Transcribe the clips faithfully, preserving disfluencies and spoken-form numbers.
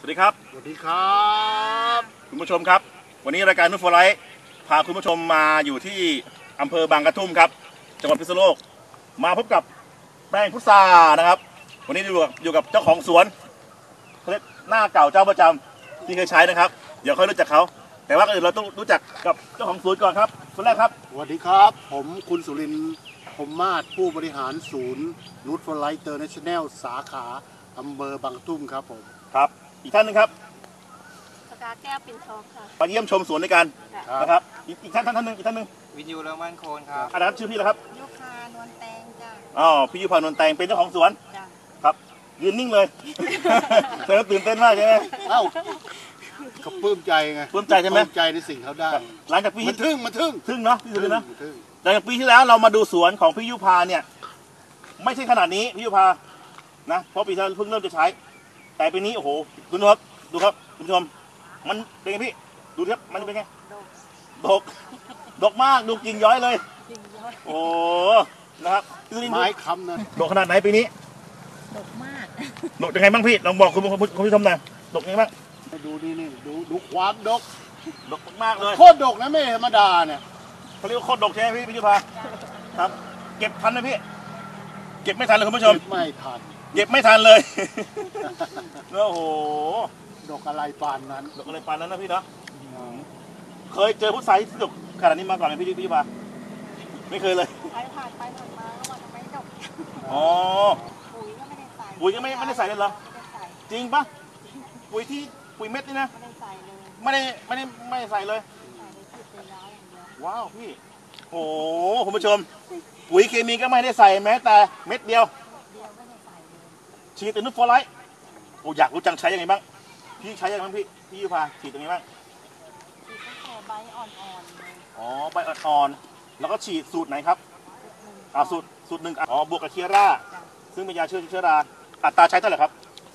วัสดีครับสวัสดีครับคุณผู้ชมครับวันนี้รายการนุชโฟไลท์พาคุณผู้ชมมาอยู่ที่อำเภอบางกระทุ่มครับจังหวัดพิษณุโลกมาพบกับแป้งพุทรานะครับวันนี้อยู่กับอยู่กับเจ้าของสวนเขาเรียกหน้าเก่าเจ้าประจำที่เคยใช้นะครับเดี๋ยวค่อยรู้จักเขาแต่ว่าก่อนอื่นเราต้องรู้จักกับเจ้าของสวนก่อนครับคนแรกครับสวัสดีครับผมคุณสุรินทร์พรหมมาศผู้บริหารศูนย์นุชโฟไลท์อินเตอร์เนชั่นแนลสาขาอำเภอบางกระทุ่มครับผมครับอีกท่านนึงครับสกาแก้วปิ่นทองค่ะมาเยี่ยมชมสวนด้วยกันนะครับอีกอีกท่านท่านท่านนึงอีกท่านนึงวินยูเลิมันโคนครับอาจารย์ชื่อพี่แล้วครับยุพานวลแตงจ้ะอ๋อพี่ยุพานวลแตงเป็นเจ้าของสวนจ้ะครับยืนนิ่งเลยเธอตื่นเต้นมากใช่ไหมเอ้าเขาปลื้มใจไงปลื้มใจใช่ไหมปลื้มใจในสิ่งเขาได้หลังจากปีมันทึ่งมันทึ่งทึ่งเนาะพี่สุรินทร์นะหลังจากปีที่แล้วเรามาดูสวนของพี่ยุพาเนี่ยไม่ใช่ขนาดนี้พี่ยุพานะเพราะปีที่แล้วเพิ่งเริ่มจะใช้แต่ปีนี้โอ้โหคุณครับดูครับคุณผู้ชมมันเป็นไงพี่ดูครับมันเป็นไงดกดกมากดูกิ่งย้อยเลยโอ้นะครับไม้ค้ำนะดกขนาดไหนปีนี้ดกมากดกยังไงบ้างพี่ลองบอกคุณคุณผู้ชมหน่อยดกยังไงบ้างดูนี่นี่ดูดูความดกดกมากเลยโคตรดกนะไม่ธรรมดาเนี่ยเขาเรียกว่าโคตรดกใช่ไหมพี่พี่ยุพาครับเก็บทันไหมพี่เก็บไม่ทันเลยคุณผู้ชมเก็บไม่ทันเก็บไม่ทันเลยโอ้โหดกอะไรปานนั้นดกอะไรปานนั้นนะพี่เนาะเคยเจอพุทราที่ดกขนาดนี้มาก่อนไหมพี่พี่ยุพาไม่เคยเลยไปผ่านไปผ่านมาก็ว่าทำไมดกอ๋อปุ๋ยก็ไม่ได้ใส่ปุ๋ยก็ไม่ไม่ได้ใส่เลยเหรอจริงปะปุ๋ยที่ปุ๋ยเม็ดนี่นะไม่ได้ใส่เลยไม่ได้ไม่ได้ไม่ได้ใส่เลยว้าวพี่โอ้คุณผู้ชมปุ๋ยเคมีก็ไม่ได้ใส่แม้แต่เม็ดเดียวฉีดแต่นุชโฟไลท์โอ้อยากรู้จังใช้ยังไงบ้างพี่ใช้ยังไงบ้างพี่พี่ยุพาฉีดยังไงบ้างฉีดตั้งแต่ใบอ่อนๆเลยอ๋อใบอ่อนๆแล้วก็ฉีดสูตรไหนครับอ่าสูตรสูตรหนึ่งอ๋อบวกกับเคียร่าซึ่งเป็นยาเชื้อเชื้อราอัตราใช้เท่าไหร่ครับ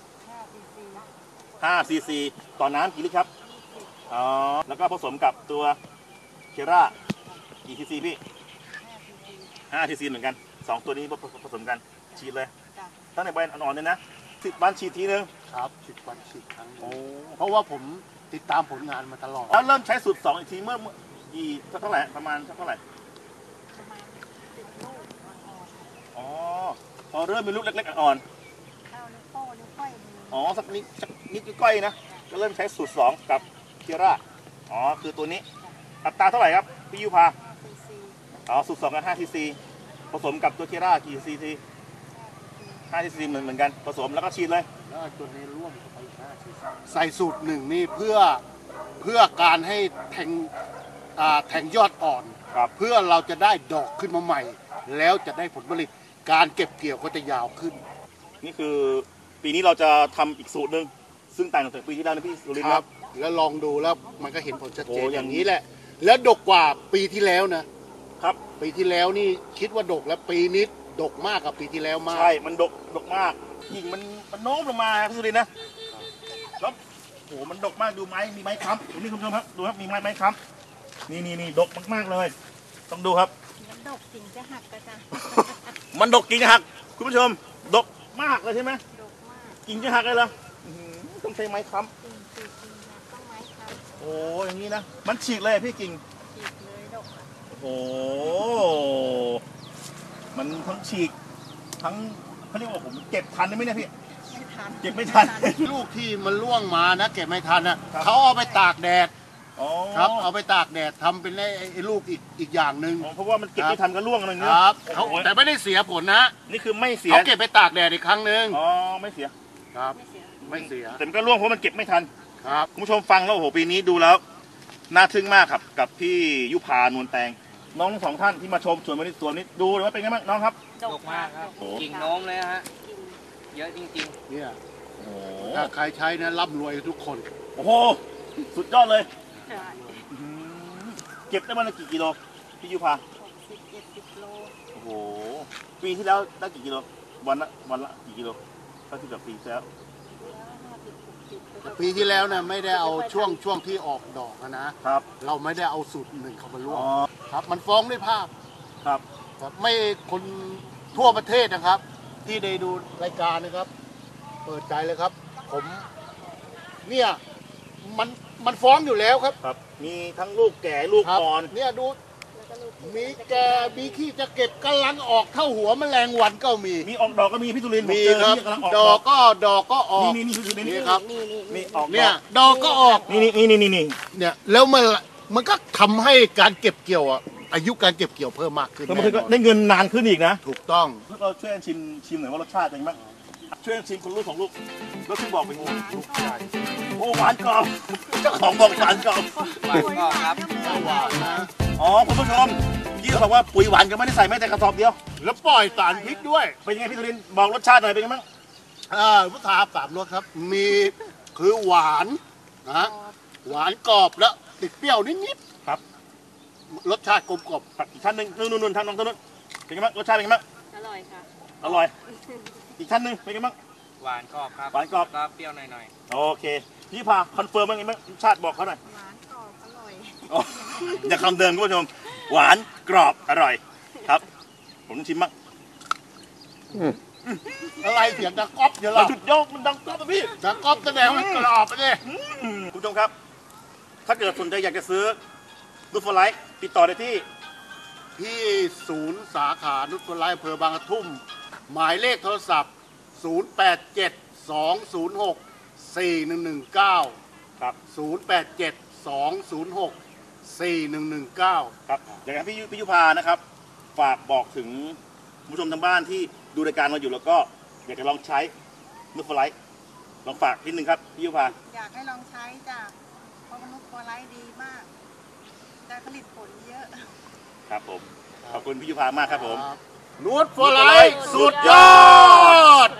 ห้าซีซีต่อน้ำกี่ลิตรครับอ๋อแล้วก็ผสมกับตัวเคียร่ากี่ซีซีพี่ห้าซีซีเหมือนกันสองตัวนี้ผสมกันฉีดเลยตั้งแต่ใบอ่อนๆเนี่ยนะสิบวันฉีดทีนึงครับสิบวันฉีดครั้งโอ้เพราะว่าผมติดตามผลงานมาตลอดแล้วเริ่มใช้สูตรสองอีกทีเมื่อกี่เท่าไหร่ประมาณเท่าไหร่ประมาณสิบลูกอ่อนๆอ๋อพอเริ่มมีลูกเล็กๆอ่อนเข้านิ้วโป้นิ้วก้อยอ๋อสักนิดสักนิดก้อยนะก็เริ่มใช้สูตรสองกับเคียร่าอ๋อคือตัวนี้อัตราเท่าไหร่ครับพี่ยุพาอ๋อสูตรสองกับห้าซีซีผสมกับตัวเคียร่ากี่ซีซีห้าซีซีเหมือนเหมือนกันผสมแล้วก็ฉีดเลยแล้วตัวนี้ร่วมไปห้าซีซีใส่สูตรหนึ่งนี่เพื่อเพื่อการให้แทงแทงยอดอ่อนเพื่อเราจะได้ดอกขึ้นมาใหม่แล้วจะได้ผลผลิตการเก็บเกี่ยวก็จะยาวขึ้นนี่คือปีนี้เราจะทำอีกสูตรหนึ่งซึ่งต่างจากปีที่แล้วนะพี่สุรินทร์ครับแล้วลองดูแล้วมันก็เห็นผลชัดเจนอย่างนี้แหละแล้วดกกว่าปีที่แล้วนะครับปีที่แล้วนี่คิดว่าดกแล้วปีนี้ดกมากกับปีที่แล้วมากใช่มันดกดกมากกิ่งมันมันโน้มลงมาพี่สุรินทร์นะแล้วโอ้มันดกมากดูไม้มีไม้ค้ำนี่คุณผู้ชมครับดูครับมีไม้ไม้ค้ำนี่นี่นี่ดกมากๆเลยต้องดูครับมันดกกิ่งจะหักกระจังมันดกกิ่งจะหักคุณผู้ชมดกมากเลยใช่ไหมดกมากกิ่งจะหักเลยเหรอต้องใช้ไม้ค้ำกิ่งกิ่งกิ่งต้องไม้ค้ำโอ้อย่างนี้นะมันฉีกเลยพี่กิ่งฉีกเลยดกโอ้มันทั้งฉีกทั้งเขาเรียกว่าผมเก็บทันได้ไหมเนี่ยพี่ไม่ทันเก็บไม่ทันลูกที่มันร่วงมานะเก็บไม่ทันนะเขาเอาไปตากแดดครับเอาไปตากแดดทำเป็นไอ้ลูกอีกอีกอย่างหนึ่งเพราะว่ามันเก็บไม่ทันก็ร่วงอะไรเงี้ยครับเขาแต่ไม่ได้เสียผลนะนี่คือไม่เสียเขาเก็บไปตากแดดอีกครั้งหนึ่งอ๋อไม่เสียครับไม่เสียแต่มันก็ร่วงเพราะมันเก็บไม่ทันครับคุณผู้ชมฟังแล้วโอ้โหปีนี้ดูแล้วน่าทึ่งมากครับกับพี่ยุพานวลแตงน้องทั้งสองท่านที่มาชมสวนวันนี้สวนนี้ดูเลยว่าเป็นไงบ้างน้องครับดกมากครับกิ่งโน้มเลยฮะเยอะจริงๆเนี่ยถ้าใครใช้นะร่ำรวยทุกคนโอ้โหสุดยอดเลยเก็บได้วันละกี่กิโลพี่ยุพาสิบเจ็ดสิบโลโอ้โหปีที่แล้วได้กี่กิโลวันละวันละกี่กิโลถ้าที่แบบปีที่แล้วปีที่แล้วนะไม่ได้เอาช่วงช่วงที่ออกดอกนะครับเราไม่ได้เอาสูตรหนึ่งเข้ามาร่วมครับมันฟ้องด้วยภาพครับไม่คนทั่วประเทศนะครับที่ได้ดูรายการนะครับเปิดใจเลยครับผมเนี่ยมันมันฟ้องอยู่แล้วครับครับ มีทั้งลูกแก่ลูกครับอ่อนเนี่ยดูแล้วก็ลูกมีแก่มีขี้จะเก็บกำลังออกเท่าหัวแมลงวันก็มีมีออกดอกก็มีพี่ตุลินทร์ผมมีเจอครับที่กำลังออกดอกก็ดอกก็ออกนี่นี่นี่นี่นี่นี่ครับนี่นี่นี่ออกเนี่ยดอกดอกก็ออกนี่นี่นี่นี่นี่เนี่ยแล้วมันมันก็ทำให้การเก็บเกี่ยวอะอายุการเก็บเกี่ยวเพิ่มมากขึ้นแล้วมันแน่ก็นอนได้เงินนานขึ้นอีกนะถูกต้องแล้วก็ช่วยชิมชิมหน่อยว่ารสชาติเป็นยังไงบ้างช่วยชิมคนลูกของลูกแล้วช่วยบอกเป็นยังไงลูกใหญ่โอ้หวานกรอบเจ้าของบอกหวานกรอบหวานก็ครับไม่หวานนะอ๋อคุณผู้ชมยี่เขาบอกว่าปุ๋ยหวานก็ไม่ได้ใส่แม้แต่กระสอบเดียวแล้วปล่อยสารพิษด้วยเป็นยังไงพี่ตุลินทร์บอกรสชาติหน่อยเป็นยังไงบ้างอ่าพุทธาสามรสครับ มีคือหวานนะฮะหวานกรอบแล้วติดเปรี้ยวนิดครับๆรสชาติกลมกล่อมครับอีกท่านหนึ่งนู่นนู่นท่านน้องท่านนู้นเป็นยังไงบ้างรสชาติเป็นยังไงบ้างอร่อยค่ะอร่อย อีกท่านหนึ่งเป็นยังไงบ้างหวานกรอบครับหวานกรอบก็เปรี้ยวหน่อยโอเคพี่พาคอนเฟิร์มว่าไงบ้างรสชาติบอกเขาหน่อยหวานกรอบอร่อยอ๋ออย่าคำเดิมคุณผู้ชม หวานกรอบอร่อยครับ ผมต้องชิมบ้างอะไรเสียงดังก๊อบเดี๋ยวมัเรานจุดยกมันดังก๊อบอะพี่ดังก๊อบแสดงว่ามันกรอบไปดิอืมคุณผู้ชมครับ ถ้าเกิดสนใจอยากจะซื้อนูตฟอร์ไลท์ติดต่อได้ที่ที่ศูนย์สาขานุชฟลายอำเภอบางกระทุ่ม หมายเลขโทรศัพท์ ศูนย์ แปด เจ็ด สอง ศูนย์ หก สี่ หนึ่ง หนึ่ง เก้าครับศูนย์ แปด เจ็ด สอง ศูนย์ หก สี่ หนึ่ง หนึ่ง เก้าครับอยากให้พี่ยุพี่ยุพานะครับ ฝากบอกถึงผู้ชมทางบ้านที่ดูรายการเราอยู่แล้วก็อยากจะลองใช้นูตฟอร์ไลท์ลองฝากนิดนึงครับพี่ยุพาอยากให้ลองใช้จ้ะเพราะมนุษย์ตัวไร้ดีมาก ได้ผลิตผลเยอะครับผม ขอบคุณพี่ยุพามากครับผมนุชฟลายสุดยอด